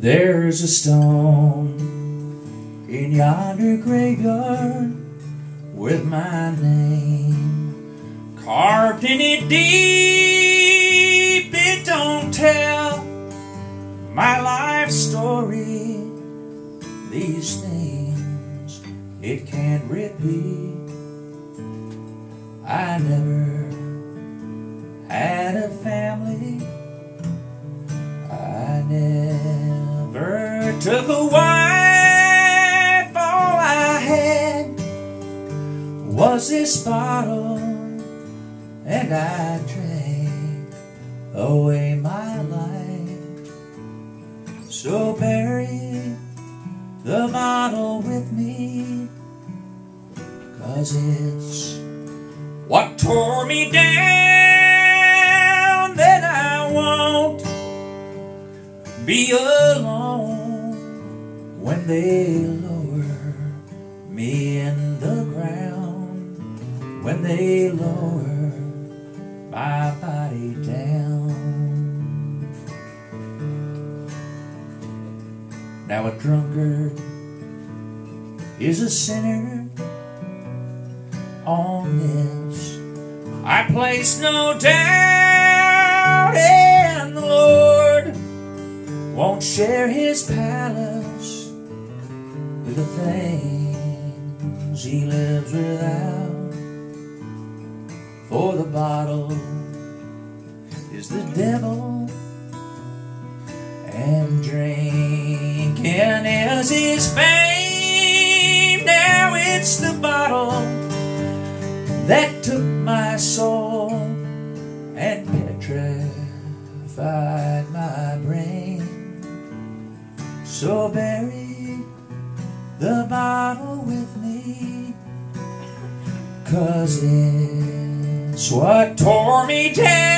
There's a stone in yonder graveyard with my name carved in it deep. It don't tell my life story. These things it can't repeat. I never had a family. I never took a wife. All I had was this bottle, and I drank away my life. So bury the bottle with me, 'cause it's what tore me down. Then I won't be alone when they lower me in the ground, when they lower my body down. Now a drunkard is a sinner. On this I place no doubt, and the Lord won't share his palace with the things he lives without. For the bottle is the devil, and drinking is his fame. Now it's the bottle that took my soul and petrified my brain. So bury the bottle with me, 'cause it's what tore me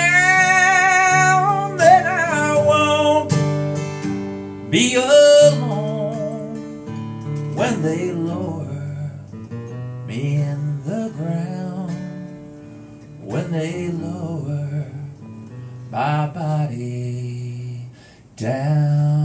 down. Then I won't be alone when they lower me in the ground, when they lower my body down.